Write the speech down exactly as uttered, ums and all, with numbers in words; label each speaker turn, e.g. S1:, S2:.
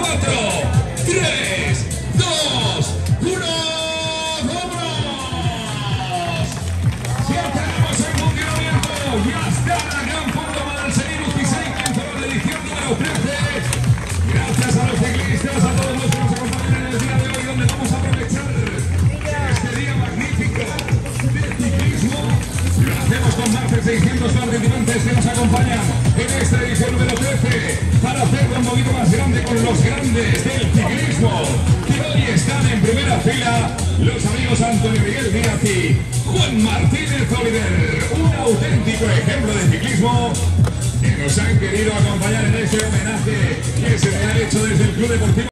S1: cuatro, tres, dos, uno. ¡Vámonos! Ya tenemos el funcionamiento. Ya está la gran fondo para el seguir Uzquizain por la edición número trece. Gracias a los ciclistas, a todos los que nos acompañan en el día de hoy, donde vamos a aprovechar este día magnífico de ciclismo. Lo hacemos con más de seiscientos participantes que nos acompañan en esta edición número trece para hacerlo un poquito más grande con los grandes del ciclismo que hoy están en primera fila, los amigos Antonio Miguel Díaz y Juan Martínez Oliver, un auténtico ejemplo de ciclismo que nos han querido acompañar en este homenaje que se le ha hecho desde el Club Deportivo